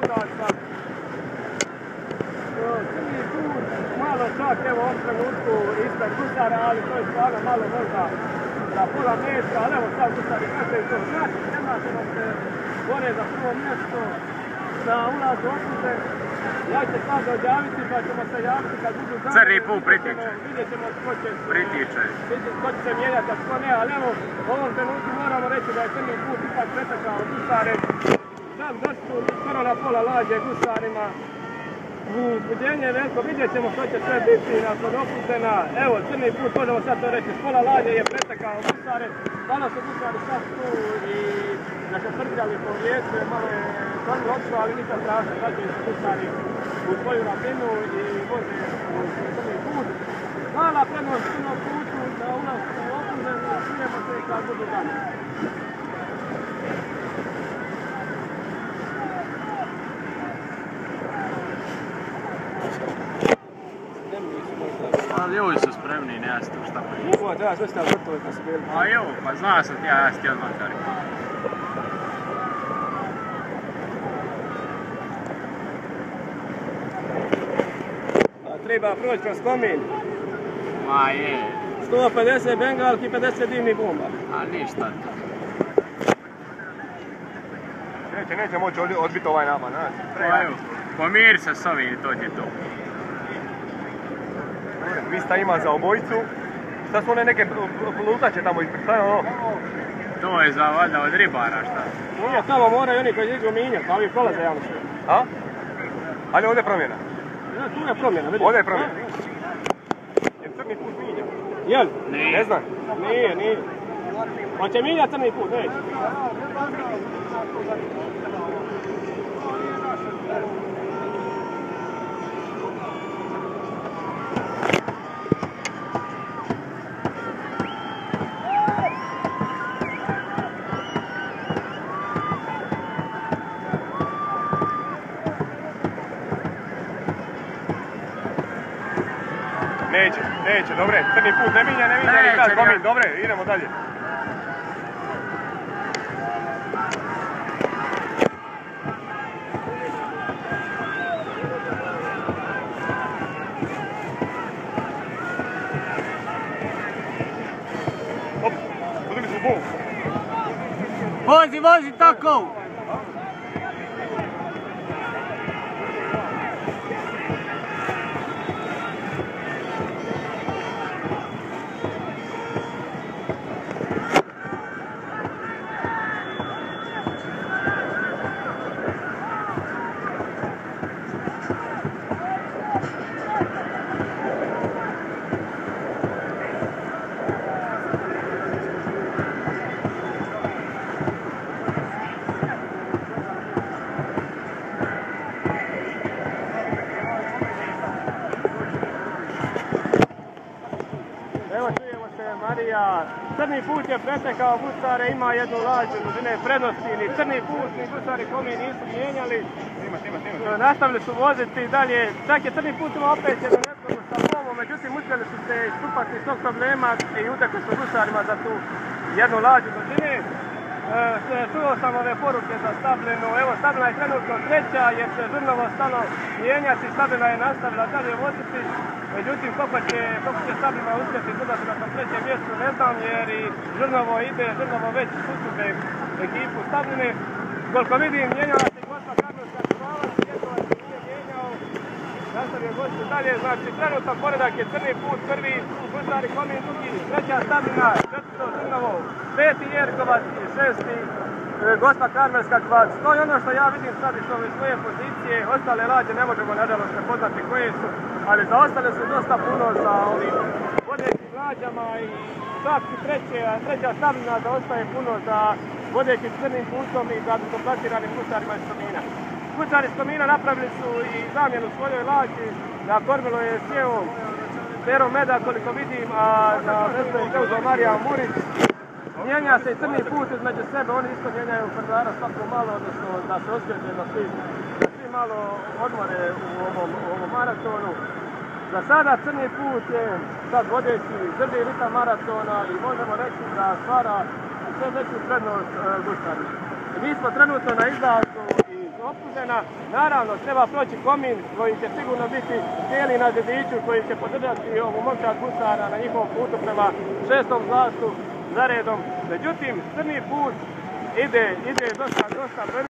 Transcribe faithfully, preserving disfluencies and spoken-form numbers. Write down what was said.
udaca. Crni put, malo čak evo ovom trenutku ispred gusara, ali to je stvarno malo možda za pola metra, ali evo sad gusari kažeju to znači, nema se da se bore za prvo mjesto za ulaz u okruže. Ja ću sad odjaviti pa ćemo se javiti kad budu zadnje. Crni put pritiče. Vidjet ćemo tko će, Pritiče. tko će se mijenjati, a tko ne, ali evo u ovom trenutku moramo reći da je Crni put ipak pretekao gusare. Čak došli skoro na pola lađe gusarima. U buđenje je veliko, vidjet ćemo što će sve biti nakon okružena. Evo, Crni put, možemo sad to reći, s pola lađe je pretekao gusare. Malo su gusari sad tu i našatrljali po vijecu, malo je stvarno odšlo, ali ništa strašno, vraćaju se gusari u svoju razinu i voze u Crni put. Mala prednost Crnog putu na ulasku u okruženu, čujemo se i kad budu dalje. Ali ljudi su spremni, nema se tu šta prije. Ovo treba sve staviti gotovo kad su bili. A evo, pa zna sam ti ja, ja sam ti odmah tari. Treba proći kroz komin. Ma je. sto pedeset bengalki i pedeset dimnih bomba. A ništa to. Neće, neće moći odbiti ovaj napad, znaš. Pa evo, pomiri se s ovim i to ti je to. Mista ima za obojicu. Šta su one neke plutače tamo ispred, šta je ono? To je za valjda od ribara šta. Nije, tamo moraju oni koji igru minjati, pa ovi prolaze javno sve. A? Ali ovdje je promjena. Ja, tu je promjena, vidiš. Ovdje je promjena. Jer Crni put minja. Jel? Nije. Ne znam. Nije, nije. Hoće minjati Crni put, neće. Neće, neće, dobre, Crni put ne minja, ne minja, Neće, ni sad komin, ja. dobre, idemo dalje. Hop, uzeli smo bol. Vozi, vozi tako! Marija, Crni put je pretekao gusare, ima jednu lađu dužine prednosti, ni Crni put, ni gusari komi nisu mijenjali. Snima, snima, snima. Nastavili su voziti dalje, čak je Crni put imao opet jednu nezgodnu sa bomom, međutim uspjeli su se istupati iz tog problema i utekli su gusarima za tu jednu lađu dužine. E, čuo sam ove poruke za Stabljenu, evo Stabljena je trenutno treća jer se Žrnovo stalo mijenjati, Stabljena je nastavila dalje voziti. Međutim, koliko će, koliko će Stabljena uspjeti dodati na tom trećem mjestu, ne znam, jer i Žrnovo ide, Žrnovo već susube ekipu Stabljene. Koliko vidim, mijenjala se Gospa Karlovska Krvalac, Jetovac se nije mijenjao, nastavio gostu dalje, znači trenutno poredak je Crni put, prvi, gusari komin, drugi, treća Stabljena, četvrto Žrnovo, peti Jerkovac i šesti Gospa Karlovska Krvalac. To je ono što ja vidim sad iz ove svoje pozicije, ostale lađe ne možemo nažalost prepoznati koje su, ali zaostale su dosta puno za ovim vodećim lađama i čak i treće, treća Stabljena zaostaje puno za vodećim Crnim putom i za kompletiranim gusarima iz Komina. Gusari iz Komina napravili su i zamjenu svojoj lađi, na kormilo je sjeo Pero Meda koliko vidim, a na mjesto je preuzeo Marija Murić. Mijenja se i Crni put između sebe, oni isto mijenjaju Ferdara svako malo, odnosno da se osvježe da svi, da svi malo odmore u ovom, u ovom maratonu. Za sada Crni put je sad vodeći, drži ritam maratona i možemo reći da stvara sve veću prednost e, gusarima. Mi smo trenutno na izlazu iz optužena. Naravno, treba proći Komin koji će sigurno biti cijeli na Dediću, koji će podržati ovu momčad gusara na njihovom putu prema šestom zlastu za redom. Međutim, crni put ide, ide dosta, dosta brzo.